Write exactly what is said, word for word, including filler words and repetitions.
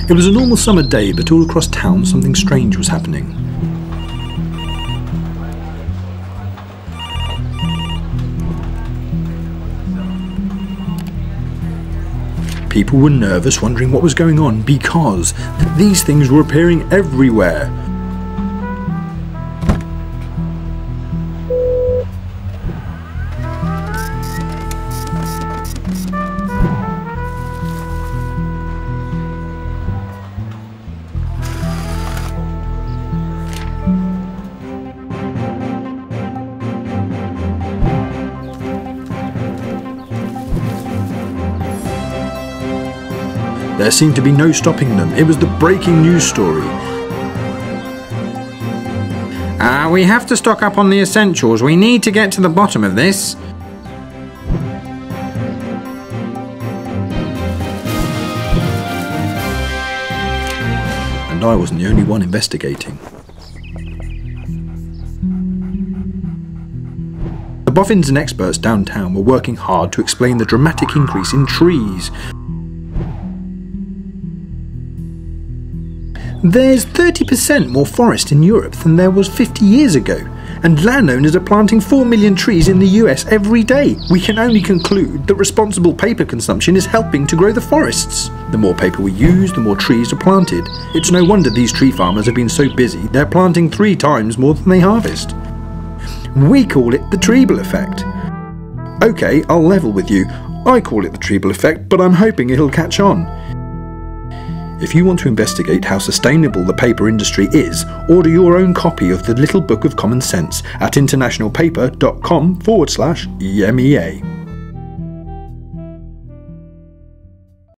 It was a normal summer day, but all across town something strange was happening. People were nervous, wondering what was going on, because these things were appearing everywhere. There seemed to be no stopping them. It was the breaking news story. Ah, uh, we have to stock up on the essentials. We need to get to the bottom of this. And I wasn't the only one investigating. The boffins and experts downtown were working hard to explain the dramatic increase in trees. There's thirty percent more forest in Europe than there was fifty years ago, and landowners are planting four million trees in the U S every day. We can only conclude that responsible paper consumption is helping to grow the forests. The more paper we use, the more trees are planted. It's no wonder these tree farmers have been so busy, they're planting three times more than they harvest. We call it the Treeble effect. Okay, I'll level with you. I call it the Treeble effect, but I'm hoping it'll catch on. If you want to investigate how sustainable the paper industry is, order your own copy of the Little Book of Common Sense at internationalpaper dot com forward slash E M E A.